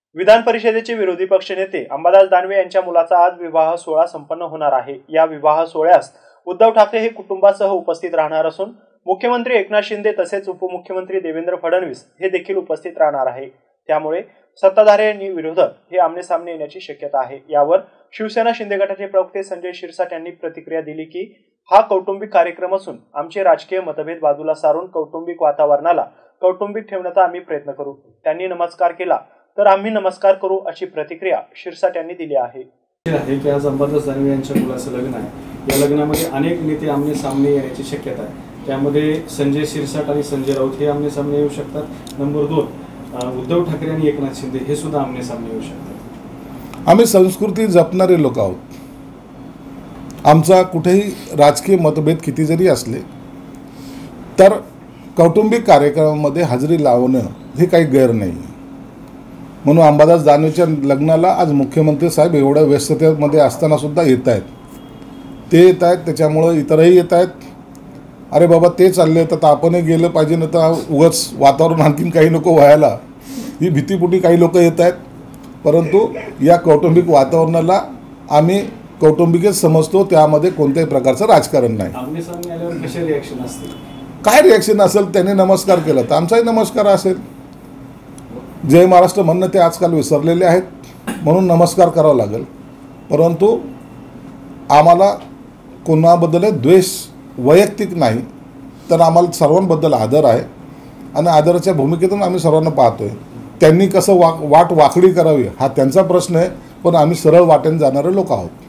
विधान परिषदेचे विरोधी पक्षनेते अंबादास दानवे यांच्या मुलाचा आज विवाह सोहळा संपन्न होणार आहे। या विवाह सोहळ्यास उद्धव ठाकरे हे कुटुंबासह उपस्थित राहणार असून मुख्यमंत्री एकनाथ शिंदे तसेच उपमुख्यमंत्री देवेंद्र फडणवीस हे देखील उपस्थित राहणार आहे। त्यामुळे सत्ताधारी आणि विरोधक हे आमने-सामने येण्याची शक्यता आहे। यावर शिवसेना शिंदे गटाचे प्रवक्ते संजय शिरसाट यांनी प्रतिक्रिया दिली की हा कौटुंबिक कार्यक्रम असून आमचे राजकीय मतभेद बाजूला सारून कौटुंबिक वातावरणाला कौटुंबिक ठेवण्याचा आम्ही प्रयत्न करू। त्यांनी नमस्कार केला तर आम्ही नमस्कार करू अशी प्रतिक्रिया शिरसाट यांनी दिली आहे। की आज अंबादास दानवे यांच्या मुलाचं लग्न आहे। या लग्नामध्ये अनेक नेते आमने-सामने येण्याची शक्यता आहे। त्यामध्ये संजय शिरसाट आणि संजय राऊत हे आमने-सामने येऊ शकतात। नंबर 2 उद्धव ठाकरे आणि एकनाथ शिंदे हे सुद्धा आमने-सामने येऊ शकतात। आम्ही संस्कृती जपणारे लोक आहोत। आमचा कुठेही राजकीय मतभेद किती जरी असले तर कौटुंबिक कार्यक्रमामध्ये हजेरी लावणं हे काही गैर नाही। म्हणून अंबादास दानवेच्या लग्नाला आज मुख्यमंत्री साहेब एवढ्या व्यस्ततेमध्ये असताना सुद्धा येत आहेत। ते येत आहेत, त्याच्यामुळं इतरही येत आहेत। अरे बाबा ते चालले तर आपणही गेलं पाहिजे, ना तर उगाच वातावरण आणखीन काही नको व्हायला ही भीतीपोटी काही लोक येत आहेत। परंतु या कौटुंबिक वातावरणाला आम्ही कौटुंबिकच समजतो, त्यामध्ये कोणत्याही प्रकारचं राजकारण नाही। आमने-सामने आल्यावर कशी रिॲक्शन असते? काय रिॲक्शन असेल, त्याने नमस्कार केला तर आमचाही नमस्कार असेल। जय महाराष्ट्र म्हणणं ते आजकाल विसरलेले आहेत, म्हणून नमस्कार करावा लागेल। परंतु आम्हाला कोणाबद्दल द्वेष वैयक्तिक नाही, तर आम्हाला सर्वांबद्दल आदर आहे आणि आदराच्या भूमिकेतून आम्ही सर्वांना पाहतोय। त्यांनी कसं वाट वाकडी करावी हा त्यांचा प्रश्न आहे, पण आम्ही सरळ वाटेने जाणारे लोक आहोत।